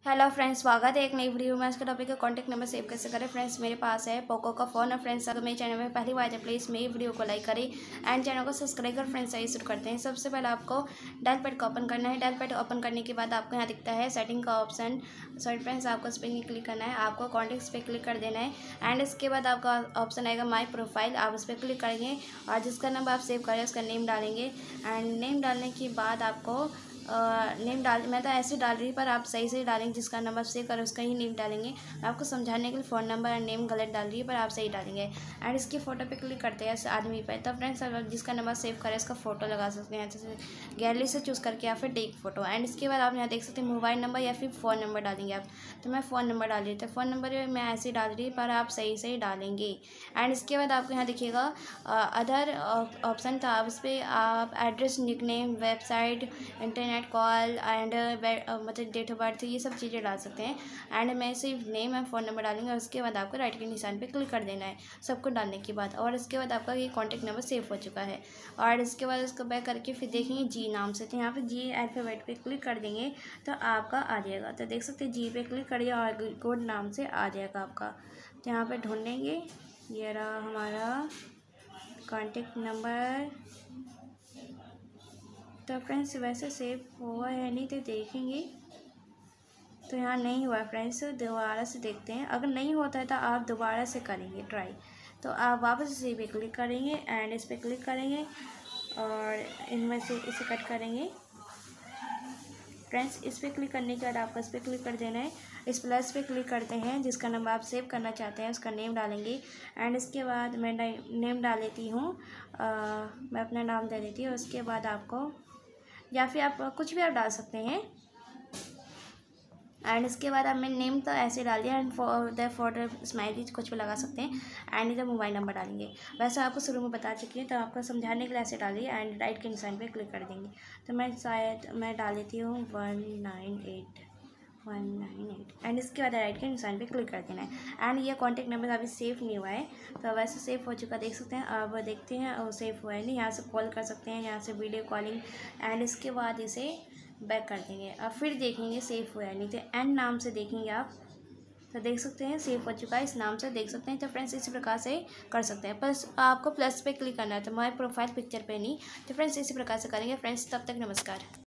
Hello friends, स्वागत है एक नई वीडियो में। आज का टॉपिक है कॉन्टैक्ट नंबर सेव कैसे करें। फ्रेंड्स, मेरे पास है पोको का फ़ोन और फ्रेंड्स, अगर मेरे चैनल में पहली बार है प्लीज़ मेरी वीडियो को लाइक करें एंड चैनल को सब्सक्राइब कर। फ्रेंड्स, आइए शुरू करते हैं। सबसे पहले आपको डायल पैड को ओपन करना है। डायल पैड ओपन करने के बाद आपको यहाँ दिखता है सेटिंग का ऑप्शन। सॉरी फ्रेंड्स, आपको इस पर क्लिक करना है, आपको कॉन्टैक्ट्स पे क्लिक कर देना है एंड इसके बाद आपका ऑप्शन आएगा माई प्रोफाइल। आप उस पर क्लिक करेंगे और जिसका नंबर आप सेव करें उसका नेम डालेंगे एंड नेम डालने के बाद आपको नेम मैं तो ऐसे डाल रही, पर आप सही से डालेंगे। जिसका नंबर सेव करें उसका ही नेम डालेंगे। मैं आपको समझाने के लिए फ़ोन नंबर और नेम गलत डाल रही है, पर आप सही डालेंगे एंड इसकी फ़ोटो पे क्लिक करते हैं इस आदमी पे। तो फ्रेंड्स, अगर जिसका नंबर सेव करें इसका फ़ोटो लगा सकते हैं, जैसे गैलरी से चूज़ करके या फिर टेक फ़ोटो एंड इसके बाद आप यहाँ देख सकते हैं मोबाइल नंबर या फिर फ़ोन नंबर डालेंगे आप। तो मैं फ़ोन नंबर डाल रही थी, फ़ोन नंबर मैं ऐसे ही डाल रही, पर आप सही से ही डालेंगे एंड इसके बाद आपको यहाँ दिखेगा अदर ऑप्शन था। आप इस पर आप address, nickname, website, internet call and मतलब डेट ऑफ बर्थ, ये सब चीज़ें डाल सकते हैं एंड मैं सिर्फ नेम एंड फ़ोन नंबर डालेंगे और उसके बाद आपको राइट के निशान पे क्लिक कर देना है सबको डालने के बाद। और इसके बाद आपका ये कॉन्टैक्ट नंबर सेव हो चुका है और इसके बाद इसको बैक करके फिर देखेंगे जी नाम से। तो यहाँ पे जी अल्फ़ाबेट पे क्लिक कर देंगे तो आपका आ जाएगा। तो देख सकते हैं जी पे क्लिक करिए और कोड नाम से आ जाएगा आपका। तो यहाँ पर ढूंढेंगे, ये रहा हमारा कॉन्टैक्ट नंबर। तो फ्रेंड्स, वैसे सेव हुआ है नहीं तो देखेंगे। तो यहाँ नहीं हुआ फ्रेंड्स, दोबारा से देखते हैं। अगर नहीं होता है तो आप दोबारा से करेंगे ट्राई। तो आप वापस इसी पे क्लिक करेंगे एंड इस पर क्लिक करेंगे और इनमें से इसे कट करेंगे। फ्रेंड्स, इस पर क्लिक करने के बाद आपको इस पर क्लिक कर देना है। इस प्लस पे क्लिक करते हैं, जिसका नंबर आप सेव करना चाहते हैं उसका नेम डालेंगे एंड इसके बाद मैं नेम डाल देती हूँ। मैं अपना नाम दे देती हूँ। उसके बाद आपको या फिर आप कुछ भी आप डाल सकते हैं एंड इसके बाद आप मैंने नेम तो ऐसे डाल दिया एंड फॉर स्माइली कुछ भी लगा सकते हैं एंड इधर मोबाइल नंबर डालेंगे। वैसे आपको शुरू में बता चुकी है, तो आपको समझाने के लिए ऐसे डालिए एंड राइट के निशान पे क्लिक कर देंगे। तो मैं डाल देती हूँ 198 एंड इसके बाद राइट के निशान पे क्लिक कर देना है एंड ये कॉन्टैक्ट नंबर अभी सेव नहीं हुआ है। तो वैसे सेव हो चुका, देख सकते हैं। अब देखते हैं और सेव हुआ है नहीं। यहाँ से कॉल कर सकते हैं, यहाँ से वीडियो कॉलिंग एंड इसके बाद इसे बैक कर देंगे। अब फिर देखेंगे सेव हुआ है नहीं, तो एंड नाम से देखेंगे आप। तो देख सकते हैं सेव हो चुका है, इस नाम से देख सकते हैं। तो फ्रेंड्स, इसी प्रकार से कर सकते हैं, बस आपको प्लस पे क्लिक करना है। तो माय प्रोफाइल पिक्चर पे नहीं। तो फ्रेंड्स, इसी प्रकार से करेंगे। फ्रेंड्स, तब तक नमस्कार।